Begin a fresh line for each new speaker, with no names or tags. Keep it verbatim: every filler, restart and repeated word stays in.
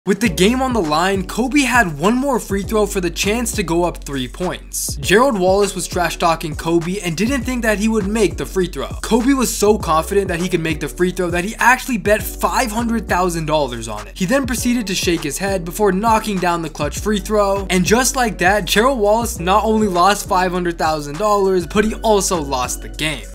With the game on the line, Kobe had one more free throw for the chance to go up three points. Gerald Wallace was trash talking Kobe and didn't think that he would make the free throw. Kobe was so confident that he could make the free throw that he actually bet five hundred thousand dollars on it. He then proceeded to shake his head before knocking down the clutch free throw, and just like that, Gerald Wallace not only lost five hundred thousand dollars, but he also lost the game.